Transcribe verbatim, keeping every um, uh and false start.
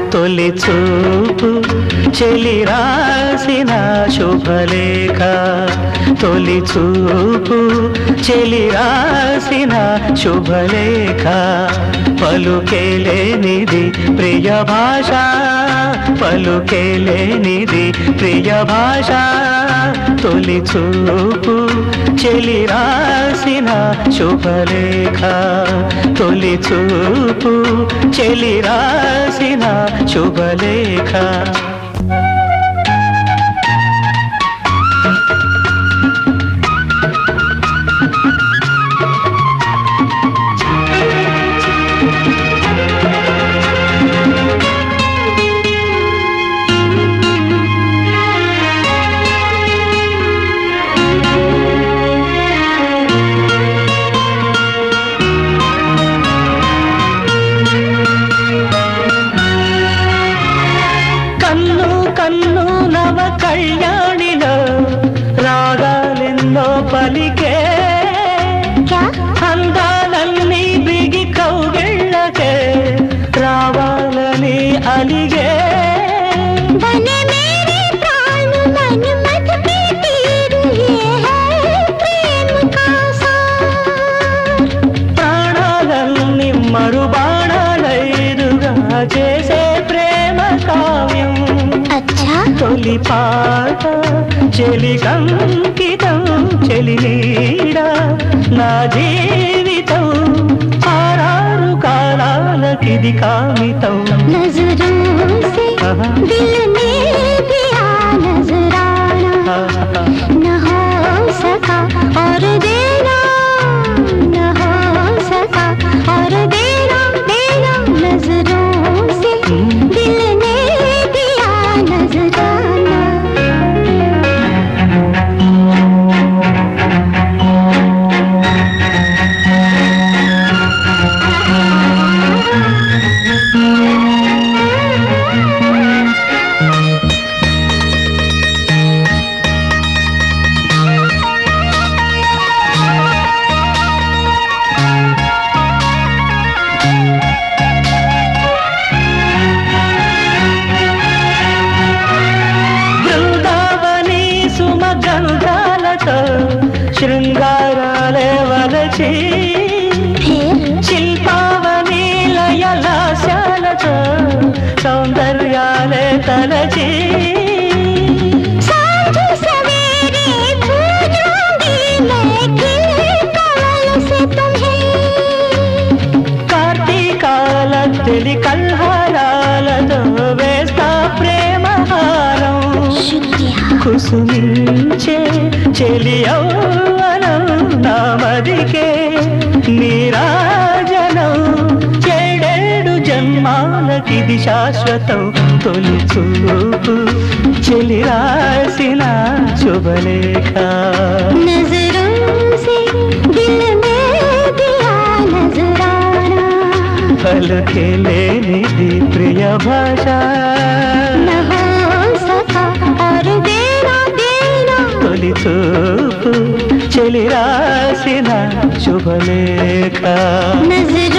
తొలి చూపు చెలి రాసిన శుభలేఖ తొలి చూపు చెలి రాసిన శుభలేఖ పలుకేలేనిది ప్రియ భాష పలుకేలేనిది ప్రియ భాష తొలి చూపు చెలి రాసిన శుభలేఖ తొలి చూపు చెలి రాసిన శుభలేఖ కన్ను నవ కళ్యాణిలో రాగాలెన్నో పలికే అందాలన్నీ బిగి కౌగిళ్ళకే రావాలని అలిగే ప్రాణాలన్నీ మరుబాణాలైదుగా చేసే ప్రేమ కావ్యం తొలి పాట చెలి కంకితం చెలి నీడ నా జీవితం ఆరారు కాలాలకిది కామితం శృంగారాలే వలచి శిల్పావని లయలాశాలతో సౌందర్యాలే తలచి కార్తీకాల తెలి కల్హారాలతో వేస్తా ప్రేమహారం కుసుమించే చెలియౌవనం నామదికే నీరాజనం చెడేడు జన్మాలకిది శాశ్వతం తొలి చూపు చెలి రాసిన శుభలేఖ పలుకేలేనిది ప్రియ భాష తొలి చూపు చెలి రాసిన శుభలేఖ.